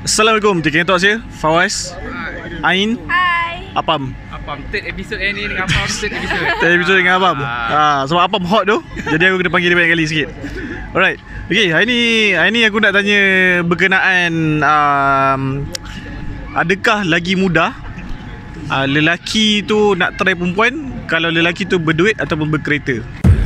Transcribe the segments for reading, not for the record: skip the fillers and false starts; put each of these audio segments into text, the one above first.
Assalamualaikum, Tiga Talk saya, Fawaz, Ain, Hai. Apam. Apam, third episode ni dengan Apam, third episode. Third episode dengan Apam. Sebab Apam hot tu, jadi aku kena panggil dia banyak kali sikit. Alright, okay, hari ni aku nak tanya berkenaan adakah lagi mudah lelaki tu nak try perempuan kalau lelaki tu berduit ataupun berkereta?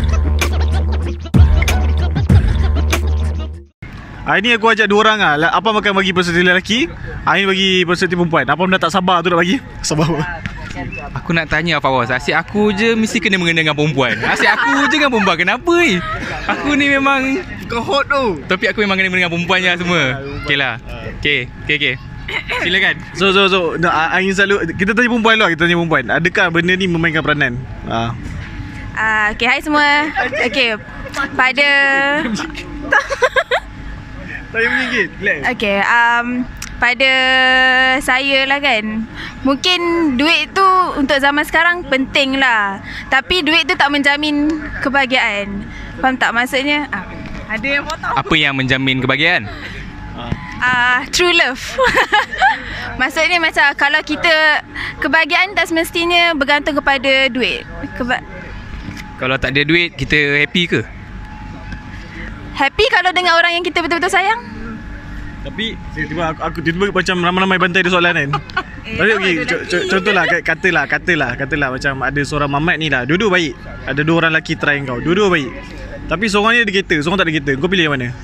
Hari ni aku ajak dua orang lah. Apam akan bagi peserta lelaki, Ain bagi peserta perempuan. Apam dah tak sabar tu nak bagi. Sabar apa? Aku nak tanya Fawaz, asyik aku je mesti kena mengena dengan perempuan. Asyik aku je dengan perempuan, kenapa ni? Aku ni memang Kau hot tu. topik aku memang kena dengan perempuan je semua. Okey lah. Okey. Silakan. So Ain selalu, kita tanya perempuan lah, kita tanya perempuan. Adakah benda ni memainkan peranan? Okay, hai semua. Okay, pada Saya menyinggit. okay, pada saya lah kan, mungkin duit tu untuk zaman sekarang penting lah, tapi duit tu tak menjamin kebahagiaan. Faham tak maksudnya? Ada yang potong. Apa yang menjamin kebahagiaan? True love. Maksudnya macam kalau kita, kebahagiaan tak semestinya bergantung kepada duit. Kalau tak ada duit, kita happy ke? Happy kalau dengan orang yang kita betul-betul sayang. Tapi aku tiba-tiba macam ramai-ramai bantai dia soalan kan. Tapi okey, contohlah katalah macam ada seorang mamat ni dah, dua-dua baik. Ada dua orang lelaki try kau, dua-dua baik. Tapi seorang ni ada kereta, seorang tak ada kereta. Kau pilih yang mana?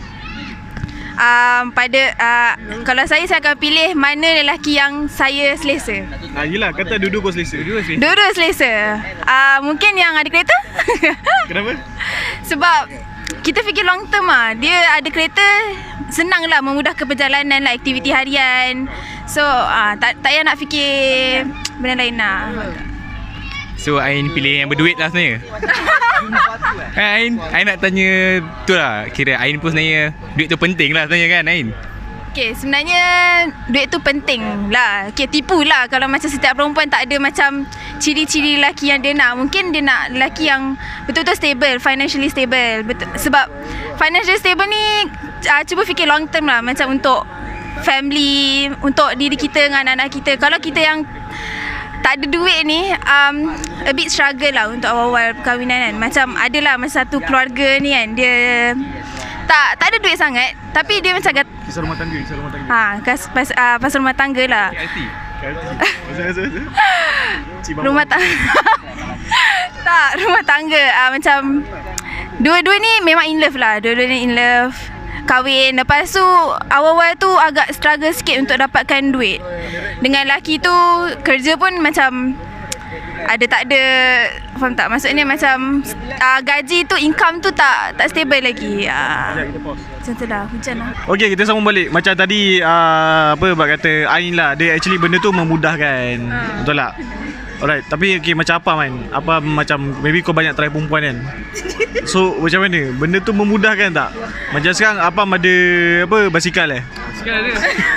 Kalau saya akan pilih mana lelaki yang saya selesa. Yelah, kata dua-dua kau selesa. Dua-dua selesa. Mungkin yang ada kereta. Kenapa? Sebab kita fikir long term lah. Dia ada kereta, senang lah memudahkan perjalanan lah, aktiviti harian. So tak payah nak fikir benda lain lah. So Ain pilih yang berduit lah sebenarnya. Ain nak tanya tu lah, kira Ain pun sebenarnya duit tu penting lah sebenarnya kan Ain? Okay, sebenarnya duit tu penting lah. Okay, tipu lah kalau macam setiap perempuan tak ada macam ciri-ciri lelaki yang dia nak. Mungkin dia nak lelaki yang betul-betul stable, financially stable. Sebab financially stable ni cuba fikir long term lah. Macam untuk family, untuk diri kita dengan anak-anak kita. Kalau kita yang tak ada duit ni, a bit struggle lah untuk awal-awal perkahwinan kan. Macam adalah masa satu keluarga ni kan, dia tak ada duit sangat, tapi dia macam Kisah rumah tangga. pasal rumah tangga lah. Rumah tangga. Tak, rumah tangga. Macam dua-dua ni memang in love lah. Dua-dua ni in love, kahwin. Lepas tu awal-awal tu agak struggle sikit untuk dapatkan duit. Dengan lelaki tu kerja pun macam ada tak ada. Faham tak? Maksudnya macam gaji tu, income tu tak stable lagi. Macam tu lah, hujan lah. Okay, kita sambung balik. Macam tadi Bak kata Ain lah, dia actually benda tu memudahkan. Betul tak? Alright, tapi okay, macam apa man? Apa macam maybe kau banyak try perempuan kan? So macam mana? Benda tu memudahkan tak? Macam sekarang Apam ada basikal Basikal ada.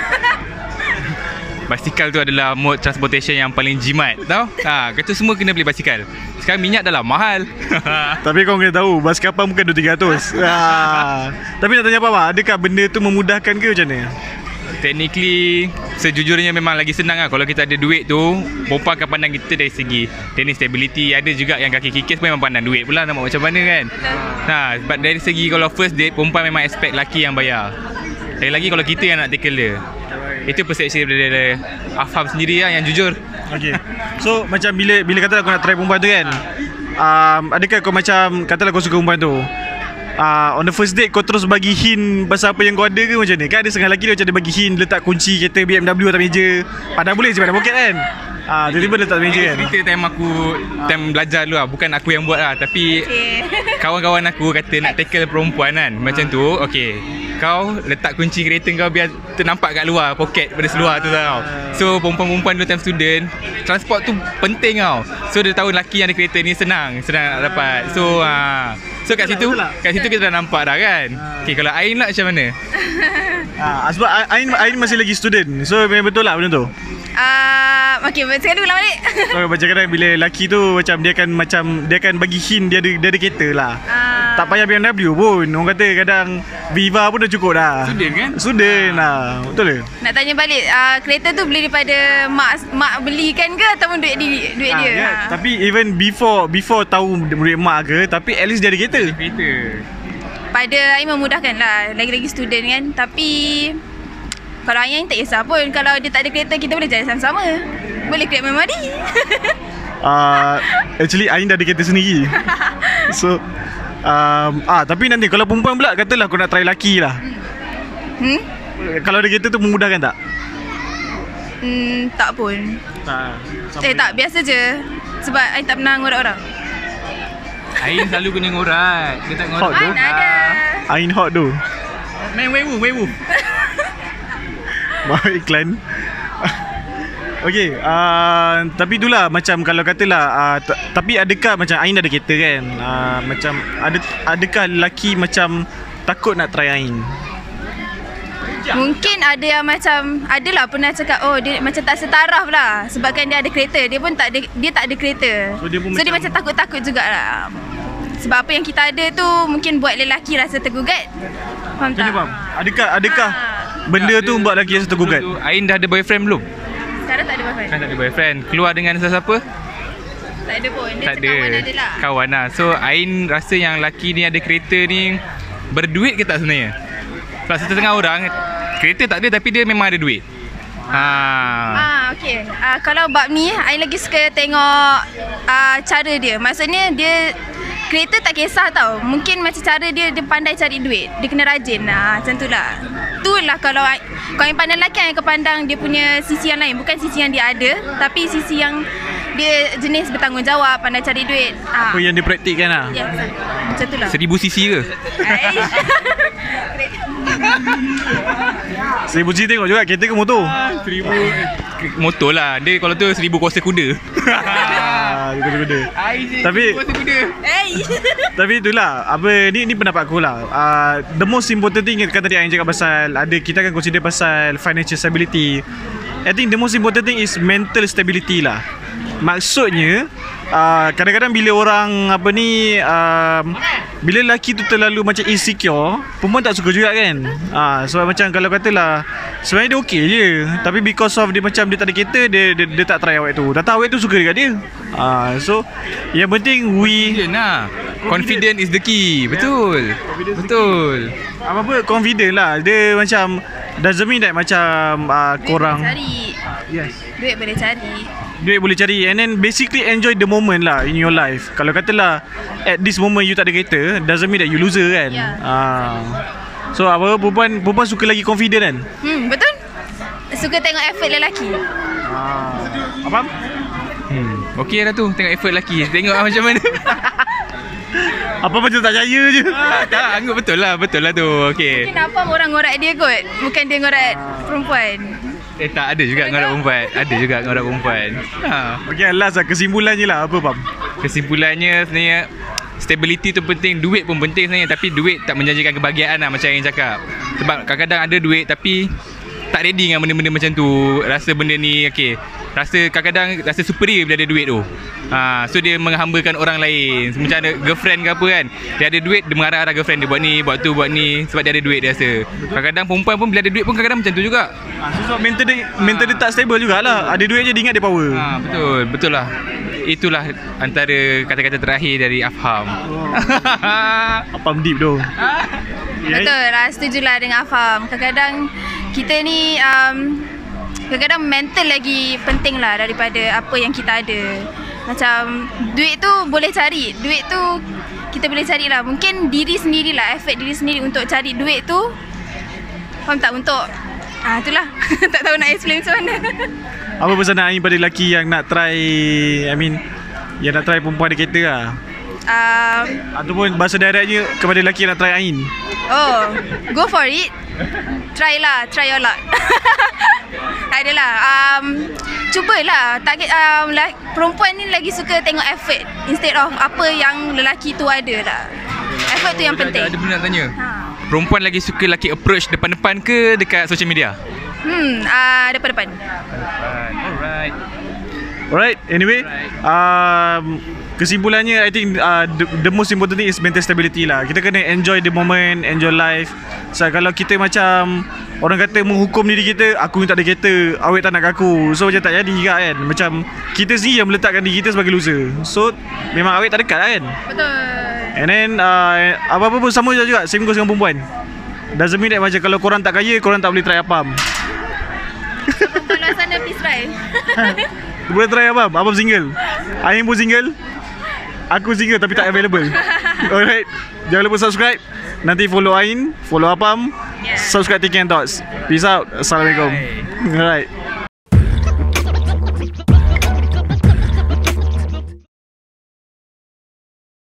Basikal tu adalah mode transportation yang paling jimat, tau? Kata semua kena beli basikal. Sekarang minyak dah lah mahal. Tapi kau kena tahu, basikal Apam bukan 200-300. Tapi nak tanya apa? Adakah benda tu memudahkan ke macam mana? Technically, sejujurnya memang lagi senang lah. Kalau kita ada duit tu, perempuan akan pandang kita dari segi teknik stability. Ada juga yang kaki kikis pun memang pandang duit pula, nak buat macam mana kan. Sebab dari segi kalau first date, perempuan memang expect lelaki yang bayar. Lagi-lagi kalau kita yang nak tackle dia. Itu persepsi daripada Afham sendiri lah yang jujur. Okay. So macam bila katalah kau nak try perempuan tu kan, adakah kau macam katalah kau suka perempuan tu, on the first date kau terus bagi hint pasal apa yang kau ada ke macam ni? Kan ada setengah lelaki dia macam dia bagi hint, letak kunci kereta BMW atas meja. Padahal boleh je pada poket kan. Tiba-tiba letak meja kan. Cerita time belajar dulu lah. Bukan aku yang buat lah, tapi kawan-kawan aku kata nak tackle perempuan kan, macam tu. Okay, kau letak kunci kereta kau biar ternampak kat luar, poket pada seluar tu tau. So perempuan-perempuan dulu time student, transport tu penting tau. So dia tahu lelaki yang ada kereta ni senang nak dapat. So kat situ kita dah nampak dah kan. Okay, kalau Ain lah macam mana? Sebab Ain masih lagi student. So memang betul lah benda tu. Okay, sekali ulang balik. So macam kadang bila lelaki tu macam dia akan bagi hint dia ada kereta lah. Tak payah BMW pun. Orang kata kadang Viva pun dah cukup dah. Student kan? Student lah. Betul ke? Nak tanya balik, kereta tu beli daripada mak belikan ke ataupun duit dia? Ya, tapi even before tahu duit mak ke, tapi at least dia ada kereta. Kereta. Pada Ain memudahkan lah, lagi-lagi student kan. Tapi kalau Ain tak kisah pun, kalau dia tak ada kereta, kita boleh jalan sama-sama. Boleh create memory. Actually Ain dah ada kereta sendiri. So tapi nanti kalau perempuan pula, katalah kau nak try lelaki lah. Kalau ada kereta tu memudahkan tak? Tak pun. Tak, biasa je. Sebab Ain tak pernah ngorat orang. Ain selalu kena ngorat. Dia tak ngorat. Hot tu. Ada. Ain hot tu. Main werewolf. Mau iklan. Okay, tapi itulah macam kalau katalah tapi adakah macam Ain ada kereta kan, macam adakah lelaki macam takut nak try Ain? Mungkin ada yang macam, adalah pernah cakap, oh dia macam tak setaraf lah sebabkan dia ada kereta. Dia pun tak ada kereta. So dia macam takut-takut jugalah. Sebab apa yang kita ada tu mungkin buat lelaki rasa tergugat. Faham tak? Faham? Adakah benda tu buat lelaki rasa tergugat? Ain dah ada boyfriend belum? Sekarang tak ada boyfriend. Kan tak ada boyfriend. Keluar dengan sesiapa? Tak ada pun. Dia Tak ada. kawan ada lah. Kawan lah. So Ain rasa yang lelaki ni ada kereta ni berduit ke tak sebenarnya? Sebab setengah orang kereta tak ada tapi dia memang ada duit. Okay. Kalau bab ni, Ain lagi suka tengok cara dia. Maksudnya dia kereta tak kisah tau. Mungkin macam cara dia pandai cari duit. Dia kena rajin. Macam tu lah. Itulah kalau Ain pandang lelaki, Ain akan pandang dia punya sisi yang lain. Bukan sisi yang dia ada, tapi sisi yang dia jenis bertanggungjawab, pandai cari duit. Apa yang dia praktikkan lah. Ya, macam tu lah. 1000 cc ke? 1000 cc tengok juga kereta ke motor? 1000 motor lah. Dia kalau tu 1000 kuasa kuda. Kuda-kuda. Tapi itulah ni pendapat aku lah. The most important thing kan tadi Ain cakap pasal kita akan consider pasal financial stability. I think the most important thing is mental stability lah. Maksudnya kadang-kadang bila orang bila lelaki tu terlalu macam insecure, perempuan tak suka juga kan. Sebab macam kalau katalah sebenarnya dia okey je, tapi because of dia macam dia tak ada kereta, dia tak try awet tu. Dah tahu awet tu suka dekat dia. So yang penting Confident is the key. Betul. Betul. Apa confident lah. Dia macam doesn't mean that macam korang Duit boleh cari. Duit boleh cari. And then basically enjoy the moment lah in your life. Kalau katalah at this moment you tak ada kereta, doesn't mean that you loser kan. So perempuan suka lagi confident kan. Betul. Suka tengok effort lelaki. Apa? Okey dah tu. Tengok effort lelaki. Tengok macam mana. Apa macam tak percaya je. Tak, anggap betul lah tu. Okey. Mungkin apa orang ngorat dia kot, bukan dia ngorat perempuan. Tak, ada juga ngorat perempuan. Ada juga ngorat perempuan. Okay, last lah kesimpulannya lah. Apa Pam? Kesimpulannya sebenarnya stability tu penting, duit pun penting sebenarnya. Tapi duit tak menjanjikan kebahagiaan lah macam yang cakap. Sebab kadang-kadang ada duit tapi tak ready dengan benda-benda macam tu. Rasa benda ni rasa kadang-kadang rasa superior bila ada duit tu. So dia menghambakan orang lain. Macam ada girlfriend ke apa kan, dia ada duit, dia mengarah girlfriend dia buat ni, buat tu, buat ni. Sebab dia ada duit dia rasa. Kadang-kadang perempuan pun bila ada duit pun kadang-kadang macam tu juga. Sebab mental dia tak stable jugalah. Ada duit je dia ingat dia power. Betul lah. Itulah antara kata-kata terakhir dari Afham. Afham deep tu. Betul lah, setujulah dengan Afham. Kadang-kadang kita ni kadang-kadang mental lagi penting lah daripada apa yang kita ada. Macam duit tu boleh cari. Duit tu kita boleh carilah. Mungkin diri sendirilah, effort diri sendiri untuk cari duit tu. Faham tak? Untuk itulah. Tak tahu nak explain macam mana. Apa pesanan Ain pada lelaki yang nak try, yang nak try perempuan ada kereta lah? Ataupun bahasa directnya kepada lelaki yang nak try Ain? Go for it. Try your luck. Adalah cubalah. Target perempuan ni lagi suka tengok effort instead of apa yang lelaki tu ada lah. Effort tu yang penting. Ada benda nak tanya. Perempuan lagi suka lelaki approach depan-depan ke dekat social media? Depan-depan. Alright. Alright, anyway, kesimpulannya I think the most important thing is mental stability lah. Kita kena enjoy the moment, enjoy life. So kalau kita macam orang kata menghukum diri kita, aku ni tak ada kereta, awet tak nak aku, so macam tak jadi juga kan. Macam kita sendiri yang meletakkan diri kita sebagai loser. So memang awet tak dekat lah kan. Betul. And then apa-apa pun sama juga, same goes dengan perempuan. Doesn't mean that macam kalau korang tak kaya, korang tak boleh try apam. Perempuan luar sana please try. Boleh try Abam? Abam single. Aim pun single. Aku single tapi tak available. Alright. Jangan lupa subscribe. Nanti follow Ain, follow Apam, Yeah. subscribe Thinking and Thoughts. Peace out. Assalamualaikum. Bye. Alright.